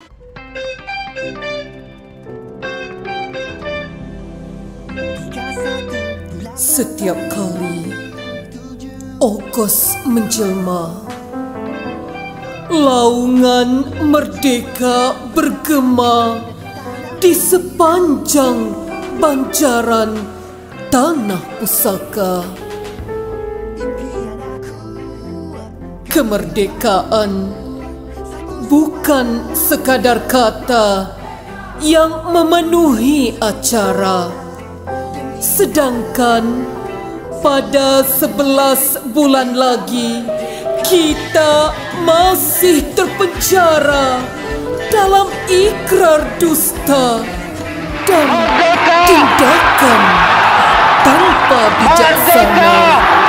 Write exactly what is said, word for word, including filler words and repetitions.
Setiap kali Ogos menjelma, laungan merdeka bergema di sepanjang banjaran tanah pusaka. Kemerdekaan bukan sekadar kata yang memenuhi acara. Sedangkan pada sebelas bulan lagi kita masih terpenjara dalam ikrar dusta dan tindakan tanpa bijaksana.